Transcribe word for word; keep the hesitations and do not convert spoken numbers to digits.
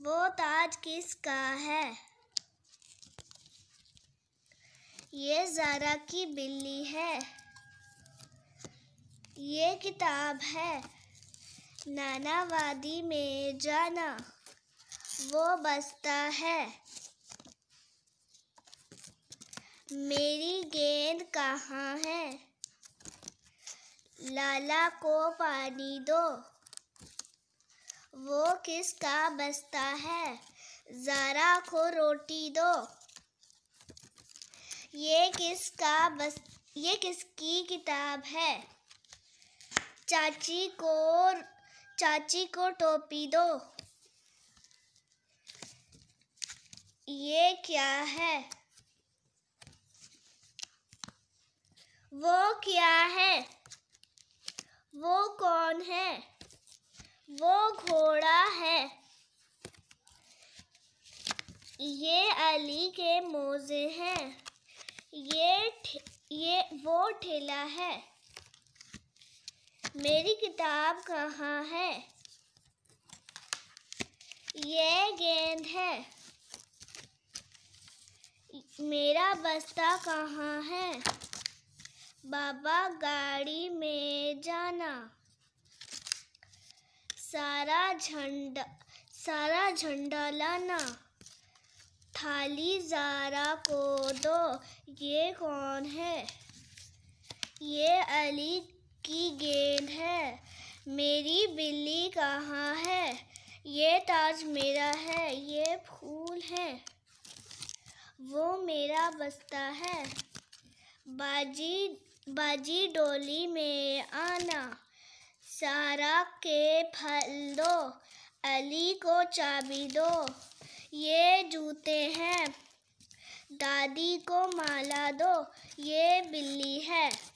वो ताज किसका है? ये ज़ारा की बिल्ली है। ये किताब है नाना वादी में जाना, वो बसता है। मेरी गेंद कहाँ है? लाला को पानी दो, वो किसका बसता है? ज़ारा को रोटी दो। ये किसका बस ये किसकी किताब है? चाची को चाची को टोपी दो। ये क्या है? वो क्या है? वो कौन है? वो घोड़ा है। ये अली के मोजे हैं। ये ये वो ठेला है। मेरी किताब कहाँ है? ये गेंद है। मेरा बस्ता कहाँ है? बाबा गाड़ी में जाना। सारा झंडा सारा झंडा लाना। थाली ज़ारा को दो। ये कौन है? ये अली की गेंद है। मेरी बिल्ली कहाँ है? ये ताज मेरा है। ये फूल है, वो मेरा बस्ता है। बाजी बाजी डोली में आना। सारा के फल दो, अली को चाबी दो। ये जूते हैं, दादी को माला दो। ये बिल्ली है।